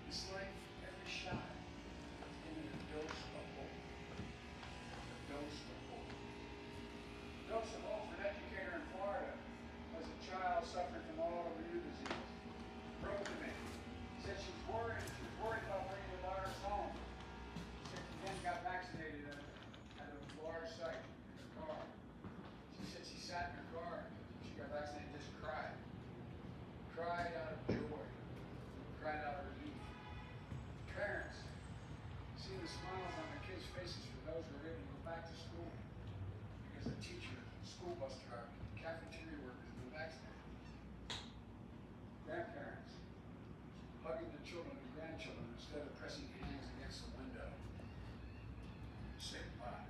It's like every shot is given a dose of hope. A dose of hope. A dose of hope for an educator in Florida was a child suffering from autoimmune disease. Wrote to me. Said she was worried about bringing the virus home. She said she then got vaccinated at a large site in her car. She said she sat in her car, she got vaccinated, just cried. Cried out of joy. Cried out of relief. Parents, see the smiles on the kids' faces for those who are able to go back to school because the teacher, school bus driver, cafeteria workers have been vaccinated. Grandparents, hugging the children and grandchildren instead of pressing hands against the window. Say goodbye.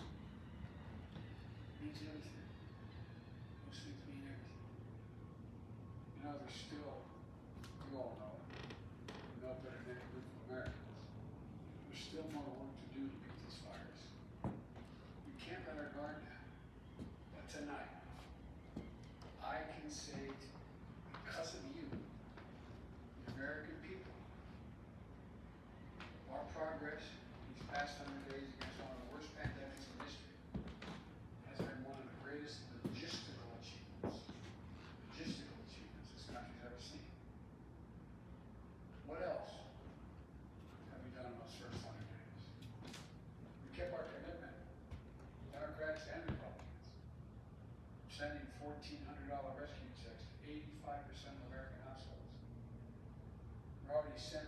Means everything. Those things mean everything. You know, there's still, you all know it, you know better than any group of Americans, there's still more work to do to beat this virus. We can't let our guard down. But tonight, I can say, because of you, the American people, our progress these past 100 days against one of the worst pandemics in history has been one of the greatest logistical achievements this country's ever seen. What else have we done in those first 100 days? We kept our commitment, Democrats and Republicans, sending $1,400 rescue checks to 85% of American households. We're already sending